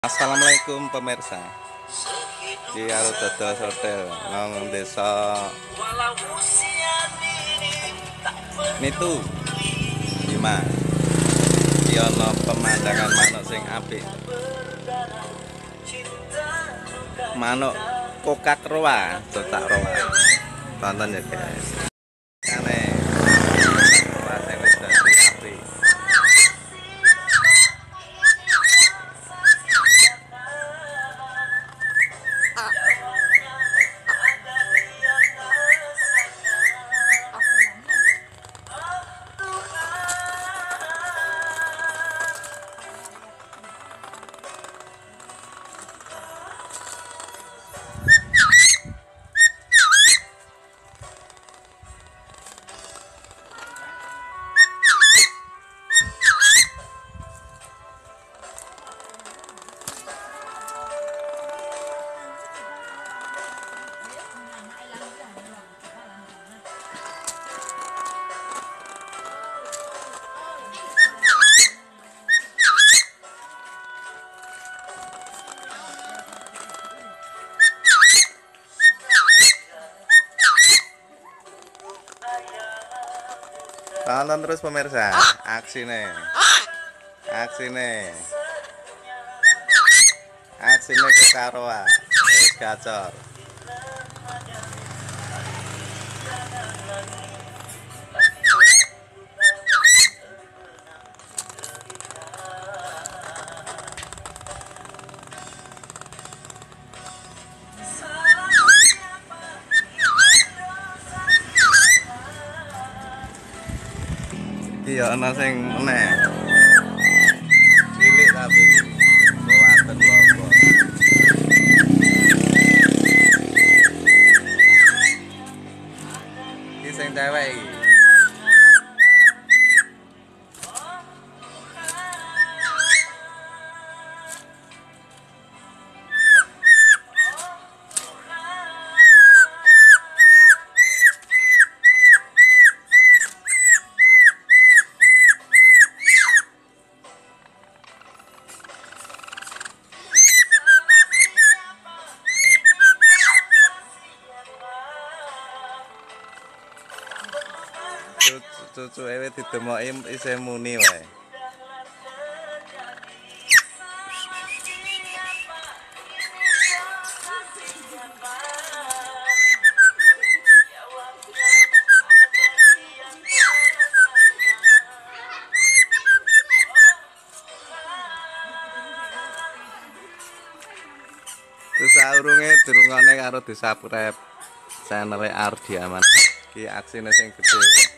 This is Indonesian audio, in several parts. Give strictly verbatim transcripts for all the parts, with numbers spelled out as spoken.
Assalamualaikum pemirsa. Di Arut Dodol Hotel nang desa Nitu Bima. Iki ana pemandangan manuk sing apik. Manuk kokat roa, cetak roa. Tonton ya guys. Kane roa sing wis dadi apik. Tonton terus pemirsa, aksi nih, aksi nih, aksi nih ke Karoa, wis gacor. Iya ana sing meneh. Cilik tapi bawaten lopo. Iki sing cewek iki. Cucu ewe didemoki isih muni wae. Terus saurunge durungane karo di-subscribe channel Ardi Aman. Iki aksine sing gedhe.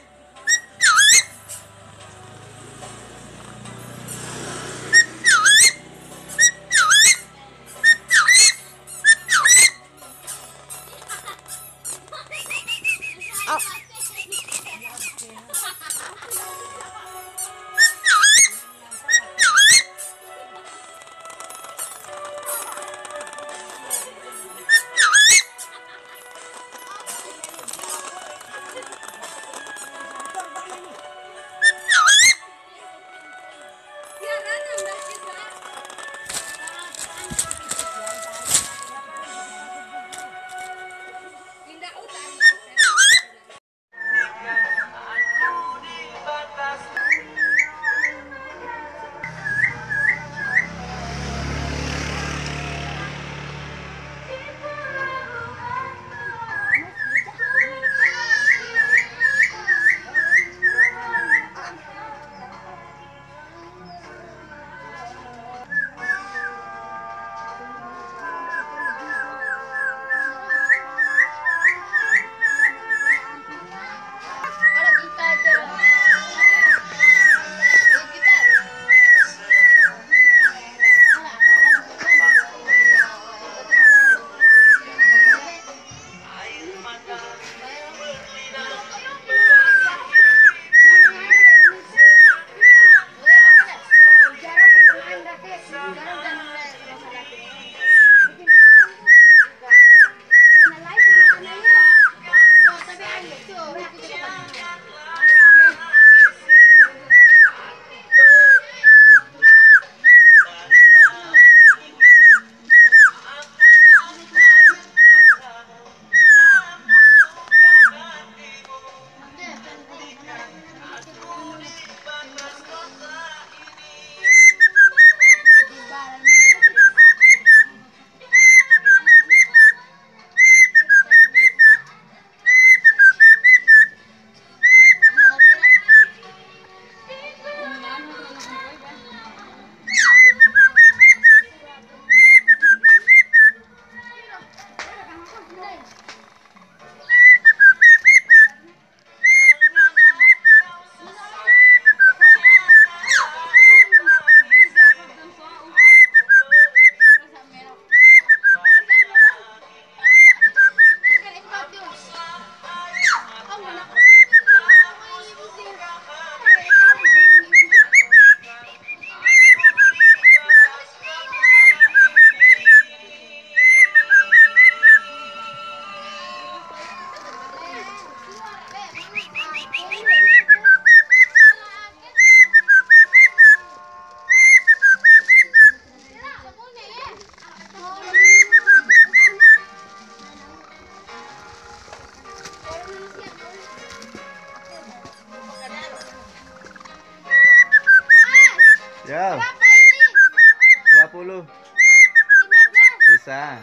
Bisa.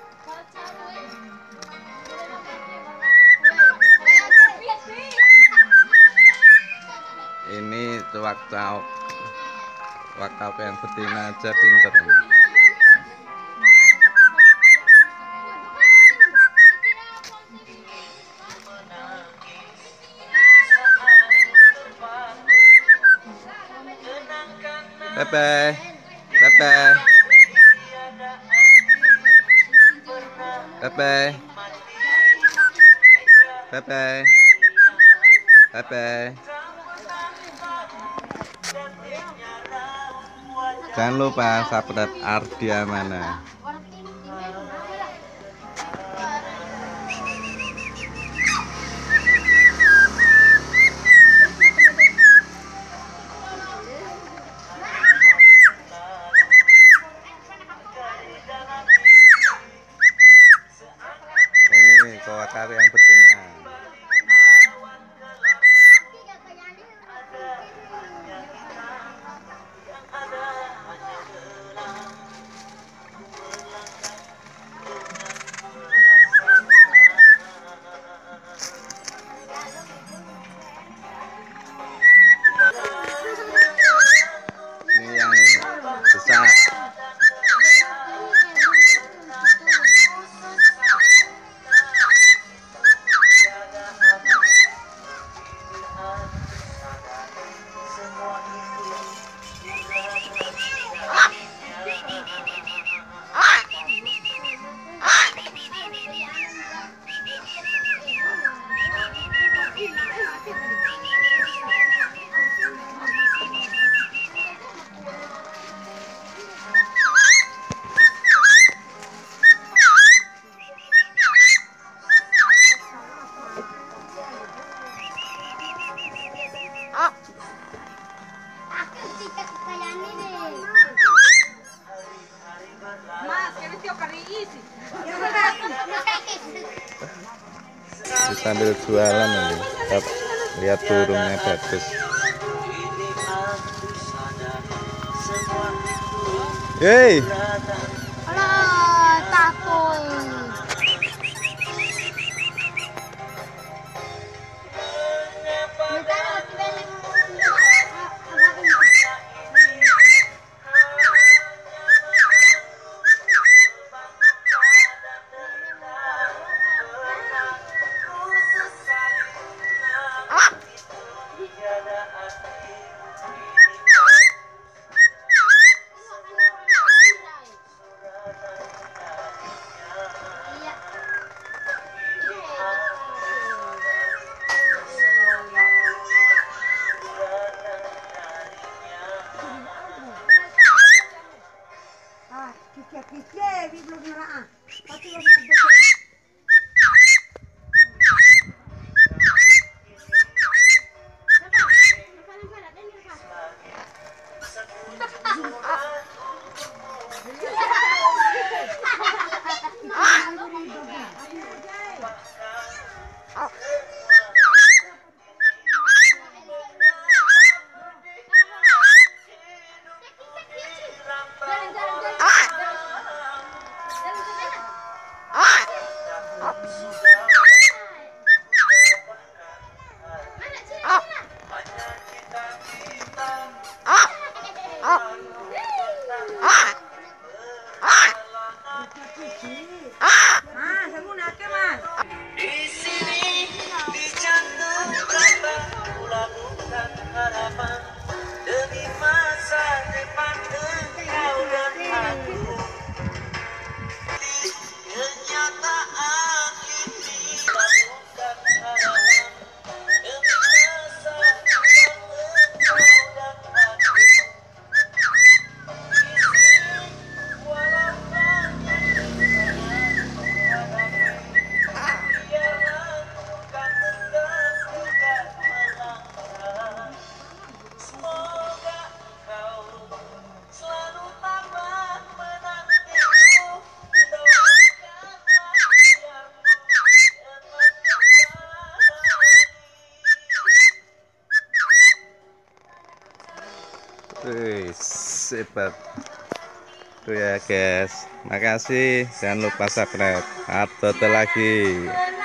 Ini tuak cauk. Tuak cauk yang betina aja pinter. Pepe, Pepe, Pepe, Pepe, Pepe. Jangan lupa subscribe Ardia Mana. Ini koakar yang betina. Ini yang besar. Sambil jualan nanti, lihat burungnya bagus. Hei, alah takut. Wih, hebat. Tuh ya guys, makasih, jangan lupa subscribe. Upload lagi.